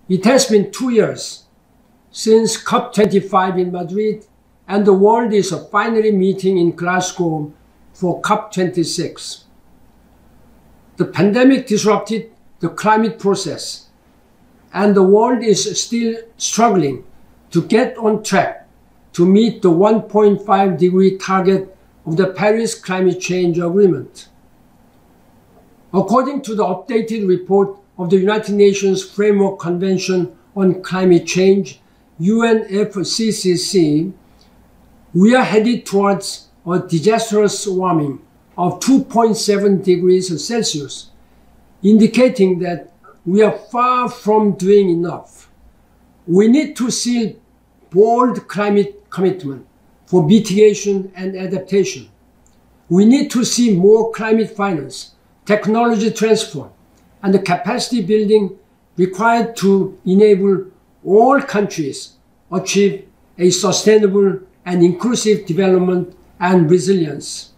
It has been 2 years since COP25 in Madrid, and the world is finally meeting in Glasgow for COP26. The pandemic disrupted the climate process, and the world is still struggling to get on track to meet the 1.5 degree target of the Paris Climate Change Agreement. According to the updated report of the United Nations Framework Convention on Climate Change, UNFCCC, we are headed towards a disastrous warming of 2.7 degrees Celsius, indicating that we are far from doing enough. We need to see bold climate commitment for mitigation and adaptation. We need to see more climate finance, technology transfer, and the capacity building required to enable all countries achieve a sustainable and inclusive development and resilience.